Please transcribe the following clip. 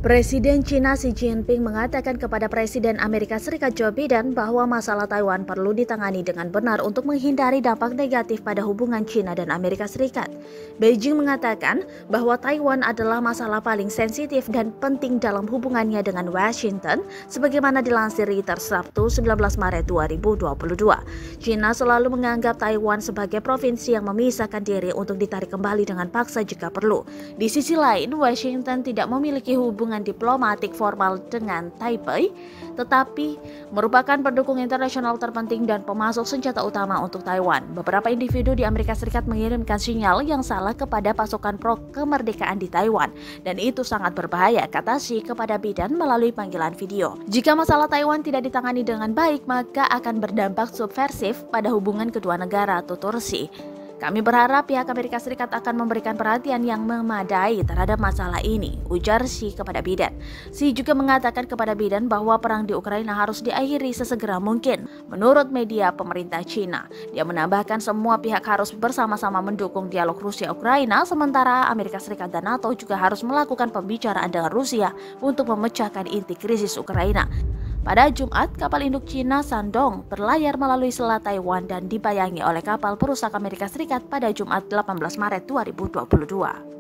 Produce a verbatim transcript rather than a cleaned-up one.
Presiden China Xi Jinping mengatakan kepada Presiden Amerika Serikat Joe Biden bahwa masalah Taiwan perlu ditangani dengan benar untuk menghindari dampak negatif pada hubungan China dan Amerika Serikat. Beijing mengatakan bahwa Taiwan adalah masalah paling sensitif dan penting dalam hubungannya dengan Washington, sebagaimana dilansir Reuters Sabtu sembilan belas Maret dua ribu dua puluh dua. China selalu menganggap Taiwan sebagai provinsi yang memisahkan diri untuk ditarik kembali dengan paksa jika perlu. Di sisi lain, Washington tidak memiliki hubungan hubungan diplomatik formal dengan Taipei, tetapi merupakan pendukung internasional terpenting dan pemasok senjata utama untuk Taiwan. Beberapa individu di Amerika Serikat mengirimkan sinyal yang salah kepada pasukan pro kemerdekaan di Taiwan, dan itu sangat berbahaya, kata Xi kepada Biden melalui panggilan video. Jika masalah Taiwan tidak ditangani dengan baik, maka akan berdampak subversif pada hubungan kedua negara, tutur Xi. Kami berharap pihak Amerika Serikat akan memberikan perhatian yang memadai terhadap masalah ini, ujar Xi kepada Biden. Xi juga mengatakan kepada Biden bahwa perang di Ukraina harus diakhiri sesegera mungkin. Menurut media pemerintah China, dia menambahkan semua pihak harus bersama-sama mendukung dialog Rusia-Ukraina, sementara Amerika Serikat dan NATO juga harus melakukan pembicaraan dengan Rusia untuk memecahkan inti krisis Ukraina. Pada Jumat, kapal induk Cina Shandong berlayar melalui Selat Taiwan dan dibayangi oleh kapal perusak Amerika Serikat pada Jumat delapan belas Maret dua ribu dua puluh dua.